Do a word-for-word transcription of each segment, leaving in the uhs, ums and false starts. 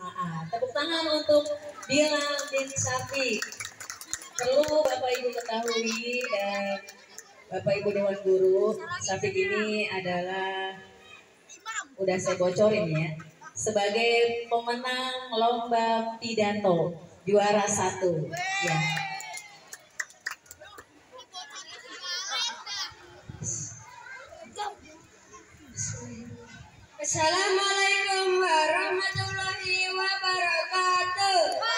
Ah, tepuk tangan untuk Bilal bin Safi. Perlu Bapak Ibu ketahui dan Bapak Ibu Dewan Guru, Safi ini adalah, udah saya bocorin ya, sebagai pemenang lomba pidato juara satu. Ya. Assalamualaikum warahmatullahi wabarakatuh.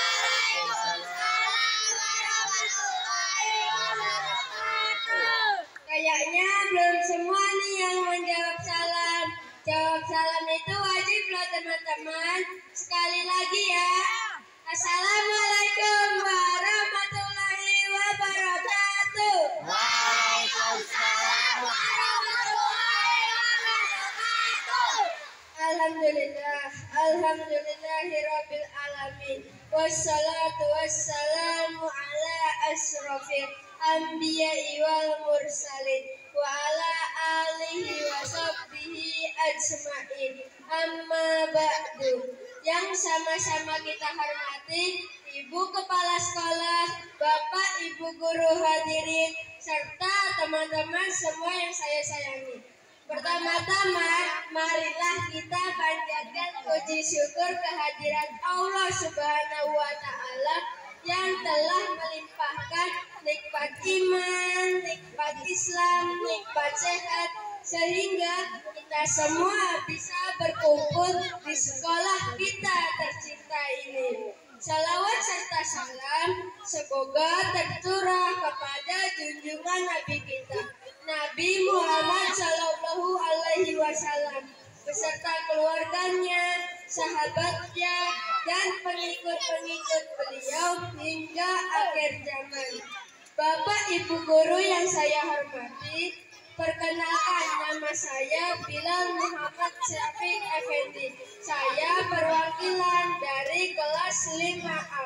Waalaikumsalam warahmatullahi wabarakatuh. Kayaknya belum semua nih yang menjawab salam. Jawab salam itu wajib loh teman-teman. Sekali lagi ya. Assalamualaikum warahmatullahi wabarakatuh. Waalaikumsalam warahmatullahi wabarakatuh. Alhamdulillah, alhamdulillahirabbil alamin. Wassalatu wassalamu ala asrofil anbiya'i wal mursalin wa ala alihi wa sahbihi ajma'in. Amma ba'du. Yang sama-sama kita hormati Ibu Kepala Sekolah, Bapak Ibu Guru hadirin, serta teman-teman semua yang saya sayangi. Pertama-tama, marilah kita panjatkan puji syukur kehadiran Allah Subhanahu wa Ta'ala yang telah melimpahkan nikmat iman, nikmat Islam, nikmat sehat, sehingga kita semua bisa berkumpul di sekolah kita tercinta ini. Salawat serta salam semoga tercurah kepada junjungan Nabi kita, Nabi Muhammad Shallallahu Alaihi Wasallam, beserta keluarganya, sahabatnya, dan pengikut-pengikut beliau hingga akhir zaman. Bapak Ibu Guru yang saya hormati, perkenalkan nama saya Bilal Muhammad Syafiq Effendi. Saya perwakilan dari kelas lima A.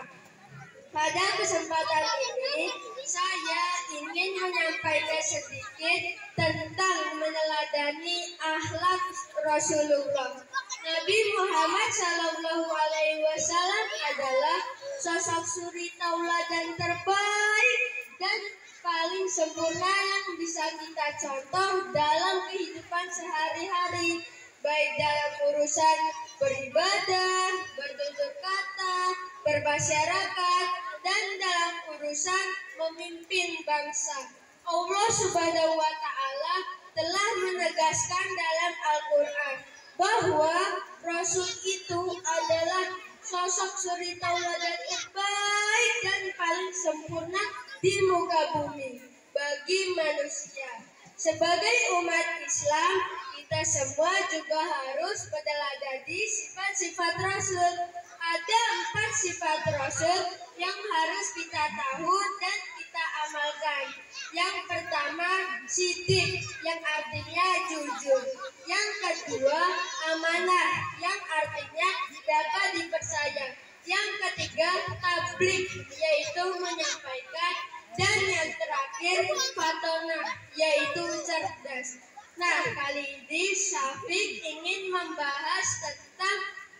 Pada kesempatan ini, saya ingin menyampaikan sedikit tentang meneladani akhlak Rasulullah. Nabi Muhammad Shallallahu Alaihi Wasallam adalah sosok suri tauladan terbaik dan paling sempurna yang bisa kita contoh dalam kehidupan sehari-hari, baik dalam urusan beribadah, bertutur kata, bermasyarakat, dan dalam urusan memimpin bangsa. Allah Subhanahu wa Ta'ala telah menegaskan dalam Al-Quran bahwa Rasul itu adalah sosok suri tauladan terbaik dan paling sempurna di muka bumi bagi manusia. Sebagai umat Islam, kita semua juga harus meneladani sifat-sifat Rasul. Ada empat sifat Rasul yang harus kita tahu dan kita amalkan. Yang pertama, sidik, yang artinya jujur. Yang kedua, amanah, yang artinya dapat dipercaya. Yang ketiga, tabligh, yaitu menyampaikan. Dan yang terakhir, fatona, yaitu cerdas. Nah, kali ini Syafiq ingin membahas tentang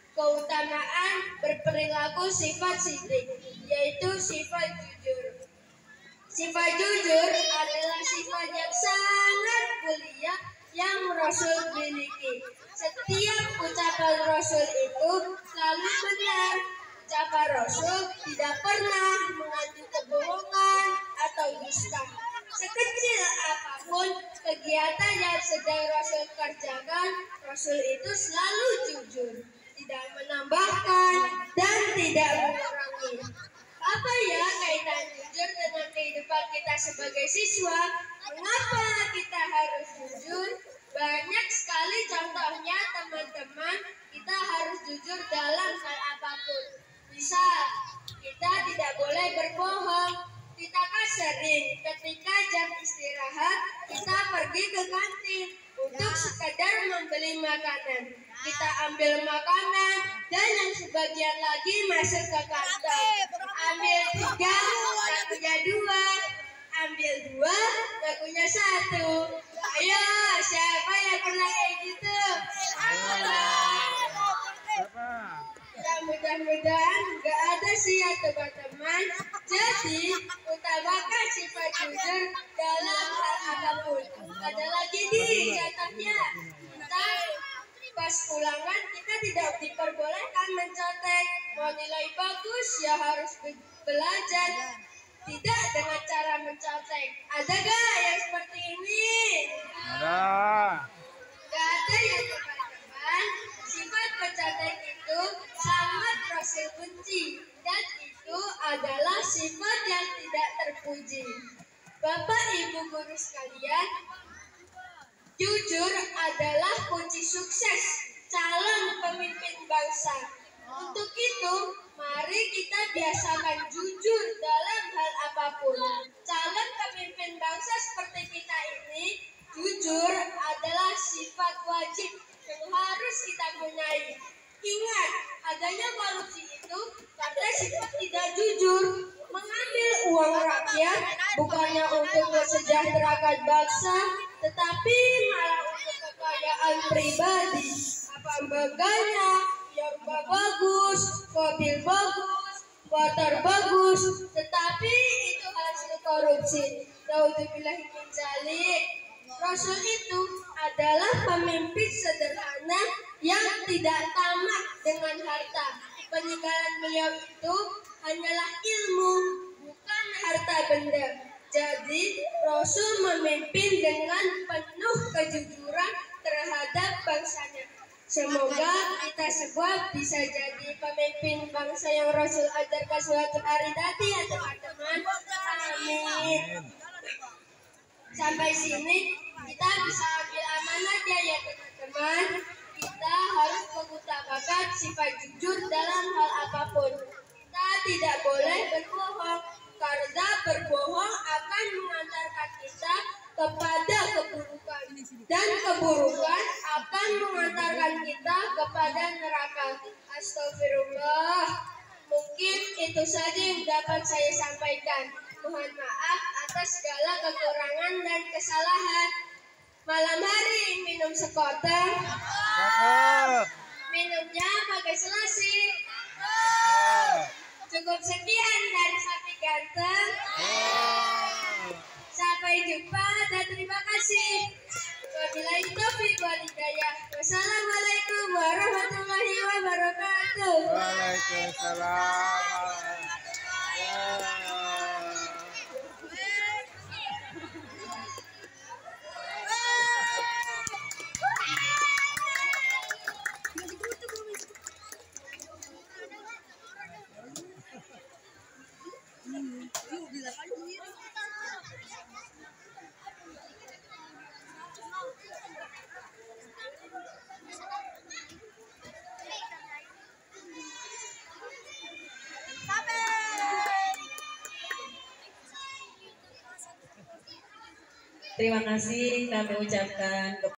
keutamaan berperilaku sifat sidik, yaitu sifat jujur. Sifat jujur adalah sifat yang sangat mulia yang Rasul miliki. Setiap ucapan Rasul itu selalu benar. Ucapan Rasul tidak pernah mengandung kebohongan atau dusta. Sekecil apapun kegiatan yang sedang Rasul kerjakan, Rasul itu selalu jujur, tidak menambahkan dan tidak mengurangi. Apa ya kaitan jujur dengan kehidupan kita sebagai siswa? Mengapa kita harus jujur? Banyak sekali contohnya teman-teman, kita harus jujur dalam hal apapun. Misal, kita tidak boleh berbohong. Kita kan sering ketika jam istirahat, kita pergi ke kantin untuk sekedar membeli makanan. Kita ambil makanan dan yang sebagian lagi masuk ke kantong. Ambil tiga, tak punya dua. Ambil dua, tak punya satu. Ayo, siapa yang pernah kayak gitu? Siapa? Mudah-mudahan mudah-mudahan nggak ada sih ya teman-teman. Jadi utamakan sifat jujur dalam hal apapun. Ada lagi nih contohnya, kita pas ulangan kita tidak diperbolehkan mencontek. Mau nilai bagus ya harus be- belajar, tidak dengan cara mencontek. Ada gak yang seperti ini? Ada. Gak ada ya teman-teman. Sifat mencontek itu sangat Rasul benci, dan itu adalah sifat yang tidak terpuji. Bapak Ibu guru sekalian, jujur adalah kunci sukses calon pemimpin bangsa. Untuk itu, mari kita biasakan jujur dalam hal apapun. Calon pemimpin bangsa seperti kita ini, jujur adalah sifat wajib yang harus kita punyai. Ingat, adanya korupsi itu karena sifat tidak jujur. Mengambil uang rakyat bukannya untuk mensejahterakan bangsa, tetapi malah untuk kekayaan pribadi. Apa bagainya, ya rumah bagus, mobil bagus, motor bagus, tetapi itu hasil korupsi. Naudzubillahi min dzalik. Rasul itu adalah pemimpin sederhana yang tidak tamak dengan harta. Peninggalan beliau itu hanyalah ilmu, bukan harta benda. Jadi Rasul memimpin dengan penuh kejujuran terhadap bangsanya. Semoga kita semua bisa jadi pemimpin bangsa yang Rasul ajarkan suatu hari nanti ya teman-teman. Amin. Sampai sini kita bisa ambil amanahnya ya teman-teman. Kita harus mengutamakan sifat jujur dalam hal apapun. Kita tidak boleh berbohong, karena berbohong akan mengantarkan kita kepada keburukan, dan keburukan akan mengantarkan kita kepada neraka. Astagfirullah. Mungkin itu saja yang dapat saya sampaikan. Mohon maaf atas segala kekurangan dan kesalahan. Malam hari minum sekoteng, minumnya pakai selasi. Cukup sekian dari Sapi Ganteng. Sampai jumpa dan terima kasih. Wabillahi taufiq wal hidayah. Wassalamualaikum warahmatullahi wabarakatuh. Waalaikumsalam. Terima kasih kami ucapkan